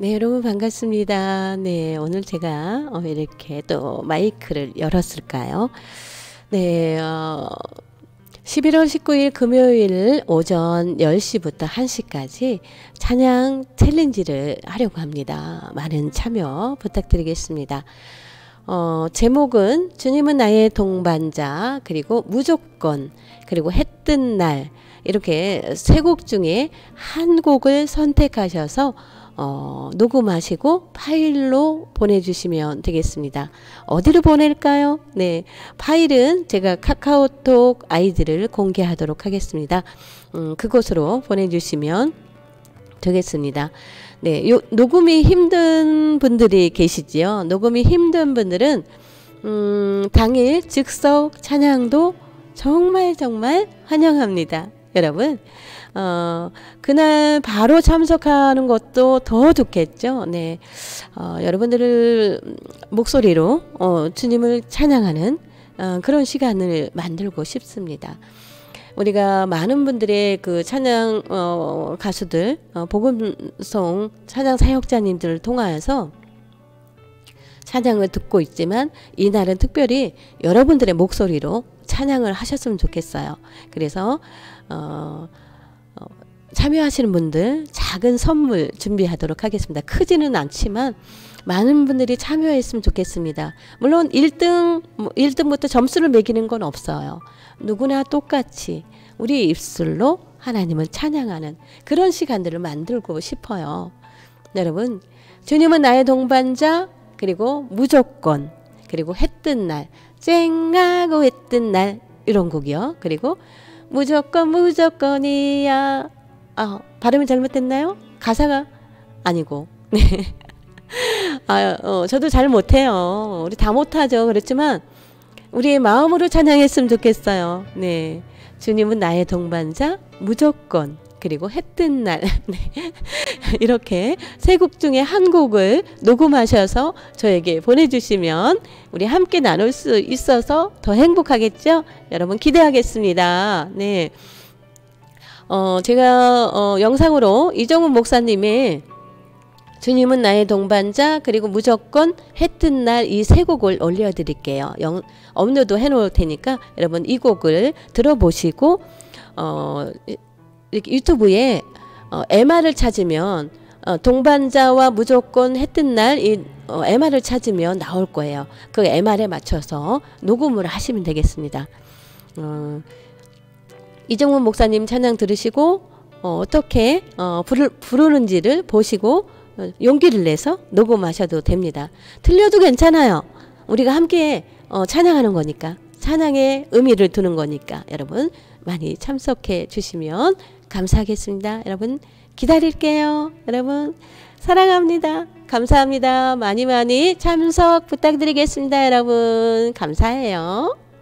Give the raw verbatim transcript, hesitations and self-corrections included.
네, 여러분 반갑습니다. 네, 오늘 제가 어, 이렇게 또 마이크를 열었을까요? 네, 어, 십일월 십구일 금요일 오전 열 시부터 한 시까지 찬양 챌린지를 하려고 합니다. 많은 참여 부탁드리겠습니다. 어, 제목은 주님은 나의 동반자, 그리고 무조건, 그리고 해 뜬 날, 이렇게 세 곡 중에 한 곡을 선택하셔서 어, 녹음하시고 파일로 보내주시면 되겠습니다. 어디로 보낼까요? 네, 파일은 제가 카카오톡 아이디를 공개하도록 하겠습니다. 음, 그곳으로 보내주시면 되겠습니다. 네, 요, 녹음이 힘든 분들이 계시지요. 녹음이 힘든 분들은 음, 당일 즉석 찬양도 정말 정말 환영합니다. 여러분, 어, 그날 바로 참석하는 것도 더 좋겠죠. 네, 어, 여러분들을 목소리로 어, 주님을 찬양하는 어, 그런 시간을 만들고 싶습니다. 우리가 많은 분들의 그 찬양 어, 가수들, 어, 복음송 찬양 사역자님들을 통하여서 찬양을 듣고 있지만, 이날은 특별히 여러분들의 목소리로 찬양을 하셨으면 좋겠어요. 그래서 어, 어, 참여하시는 분들 작은 선물 준비하도록 하겠습니다. 크지는 않지만 많은 분들이 참여했으면 좋겠습니다. 물론 일 등, 일 등부터 점수를 매기는 건 없어요. 누구나 똑같이 우리 입술로 하나님을 찬양하는 그런 시간들을 만들고 싶어요. 여러분, 주님은 나의 동반자, 그리고 무조건, 그리고 해 뜬 날, 쨍하고 해 뜬 날, 이런 곡이요. 그리고 무조건 무조건이야. 아, 발음이 잘못됐나요? 가사가 아니고. 네. 아, 어, 저도 잘 못해요. 우리 다 못하죠. 그렇지만 우리의 마음으로 찬양했으면 좋겠어요. 네, 주님은 나의 동반자, 무조건, 그리고 해 뜬 날. 네. 이렇게 세 곡 중에 한 곡을 녹음하셔서 저에게 보내주시면 우리 함께 나눌 수 있어서 더 행복하겠죠? 여러분 기대하겠습니다. 네, 어, 제가 어, 영상으로 이정훈 목사님의 주님은 나의 동반자, 그리고 무조건 해 뜬 날, 이 세 곡을 올려드릴게요. 영, 업로드 해놓을 테니까 여러분 이 곡을 들어보시고 어, 이렇게 유튜브에 어, 엠알을 찾으면 어, 동반자와 무조건 해 뜬 날, 이 어, 엠알을 찾으면 나올 거예요. 그 엠알에 맞춰서 녹음을 하시면 되겠습니다. 어, 이정훈 목사님 찬양 들으시고 어, 어떻게 어, 부르, 부르는지를 보시고 어, 용기를 내서 녹음하셔도 됩니다. 틀려도 괜찮아요. 우리가 함께 어, 찬양하는 거니까, 찬양에 의미를 두는 거니까 여러분 많이 참석해 주시면 감사하겠습니다. 여러분 기다릴게요. 여러분 사랑합니다. 감사합니다. 많이 많이 참석 부탁드리겠습니다. 여러분 감사해요.